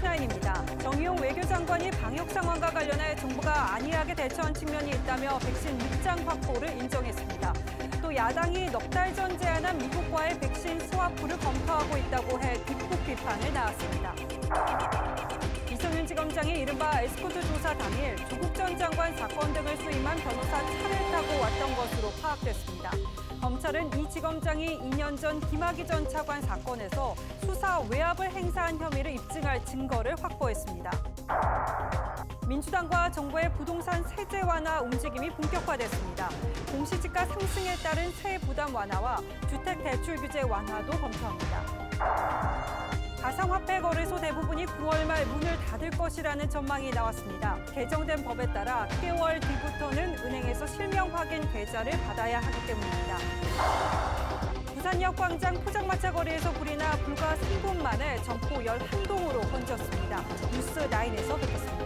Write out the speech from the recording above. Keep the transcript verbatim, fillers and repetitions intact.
뉴스나인입니다. 정의용 외교장관이 방역 상황과 관련해 정부가 안이하게 대처한 측면이 있다며 백신 육 장 확보를 인정했습니다. 또 야당이 넉 달 전 제안한 미국과의 백신 스와프를 검토하고 있다고 해 뒷북 비판을 낳았습니다. 이성윤 지검장이 이른바 에스코트 조사 당일 조국 전 장관 사건 등을 수임한 변호사 차를 타고 왔던 것으로 파악됐습니다. 검찰은 이 지검장이 이 년 전 김학의 전 차관 사건에서 수사 외압을 행사한 혐의를 입증할 증거를 확보했습니다. 민주당과 정부의 부동산 세제 완화 움직임이 본격화됐습니다. 공시지가 상승에 따른 세액 부담 완화와 주택 대출 규제 완화도 검토합니다. 가상화폐 거래소 대부분이 구월 말 문을 닫을 것이라는 전망이 나왔습니다. 개정된 법에 따라 육 개월 뒤부터는 은행에서 실명 확인 계좌를 받아야 하기 때문입니다. 부산역 광장 포장마차 거리에서 불이 나 불과 삼 분 만에 점포 열한 동으로 번졌습니다. 뉴스나인에서 뵙겠습니다.